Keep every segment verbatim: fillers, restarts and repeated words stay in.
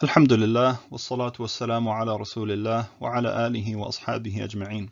Alhamdulillah, wassalatu wassalamu ala rasulillah wa ala alihi wa ashabihi ajma'een.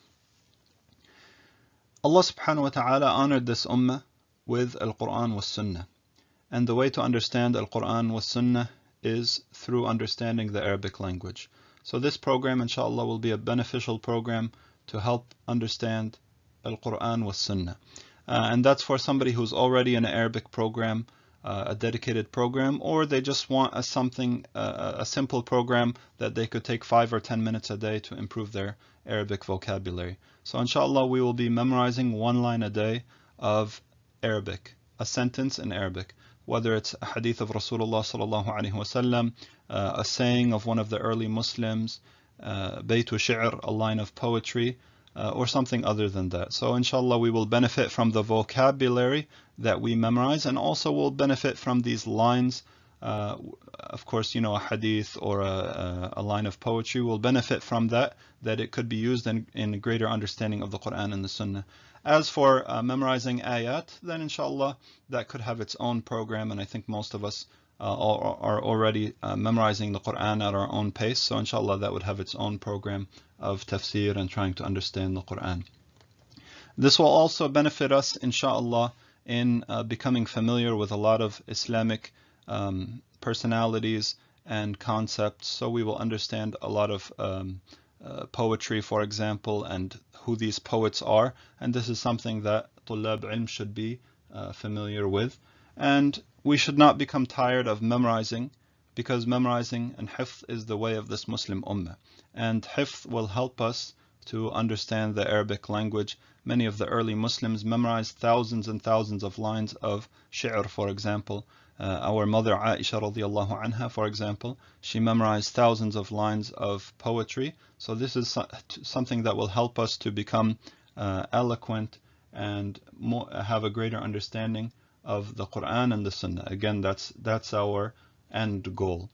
Allah subhanahu wa ta'ala honored this ummah with Al-Quran was Sunnah. And the way to understand Al-Quran was Sunnah is through understanding the Arabic language. So this program, inshallah, will be a beneficial program to help understand Al-Quran was Sunnah. Uh, and that's for somebody who's already in an Arabic program, Uh, a dedicated program, or they just want a something, uh, a simple program that they could take five or ten minutes a day to improve their Arabic vocabulary. So inshallah we will be memorizing one line a day of Arabic, a sentence in Arabic, whether it's a hadith of Rasulullah sallallahu alaihi wasallam, uh, a saying of one of the early Muslims, uh, baytu shi'r, a line of poetry, Uh, or something other than that. So inshallah we will benefit from the vocabulary that we memorize, and also will benefit from these lines. Uh, of course, you know, a hadith or a, a line of poetry will benefit from that, that it could be used in, in greater understanding of the Quran and the Sunnah. As for uh, memorizing ayat, then inshallah that could have its own program, and I think most of us uh, are, are already uh, memorizing the Quran at our own pace. So inshallah that would have its own program of tafsir and trying to understand the Quran. This will also benefit us, inshallah, in uh, becoming familiar with a lot of Islamic um, personalities and concepts. So we will understand a lot of um, uh, poetry, for example, and who these poets are. And this is something that Tullab Ilm should be uh, familiar with. And we should not become tired of memorizing, because memorizing and hifz is the way of this Muslim ummah. And hifz will help us to understand the Arabic language. Many of the early Muslims memorized thousands and thousands of lines of shi'r, for example. Uh, our mother Aisha radiallahu anha, for example, she memorized thousands of lines of poetry. So this is something that will help us to become uh, eloquent and more, have a greater understanding of the Quran and the Sunnah. Again, that's that's our end goal.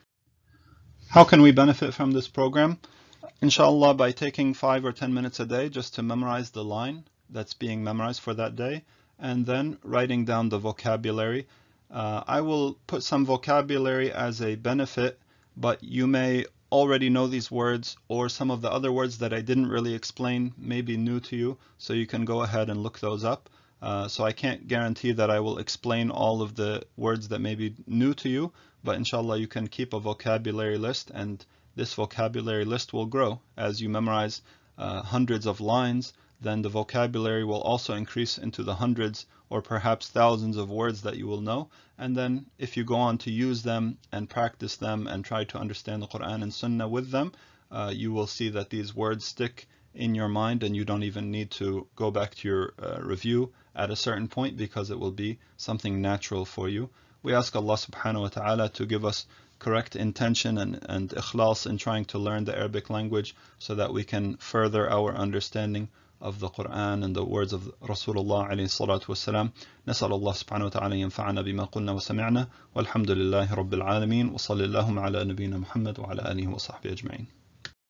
How can we benefit from this program? Inshallah, by taking five or ten minutes a day just to memorize the line that's being memorized for that day, and then writing down the vocabulary. Uh, I will put some vocabulary as a benefit, but you may already know these words, or some of the other words that I didn't really explain may be new to you, so you can go ahead and look those up. Uh, so I can't guarantee that I will explain all of the words that may be new to you, but inshallah you can keep a vocabulary list, and this vocabulary list will grow as you memorize uh, hundreds of lines. Then the vocabulary will also increase into the hundreds or perhaps thousands of words that you will know. And then if you go on to use them and practice them and try to understand the Quran and Sunnah with them, uh, you will see that these words stick in your mind, and you don't even need to go back to your uh, review at a certain point, because it will be something natural for you. We ask Allah subhanahu wa ta'ala to give us correct intention and, and ikhlas in trying to learn the Arabic language, so that we can further our understanding of the Quran and the words of Rasulullah alayhi salatu wassalam. نسأل الله سبحانه وتعالى ينفعنا بما قلنا وسمعنا والحمد لله رب العالمين وصلى اللهم على نبينا محمد وعلى آله وصحبه أجمعين.